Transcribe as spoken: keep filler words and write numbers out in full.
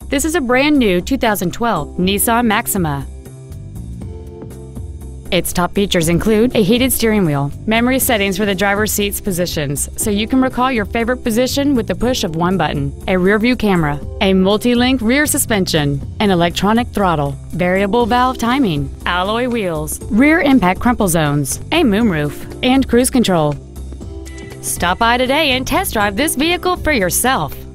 This is a brand new two thousand twelve Nissan Maxima. Its top features include a heated steering wheel, memory settings for the driver's seat's positions, so you can recall your favorite position with the push of one button, a rear-view camera, a multi-link rear suspension, an electronic throttle, variable valve timing, alloy wheels, rear impact crumple zones, a moonroof, and cruise control. Stop by today and test drive this vehicle for yourself.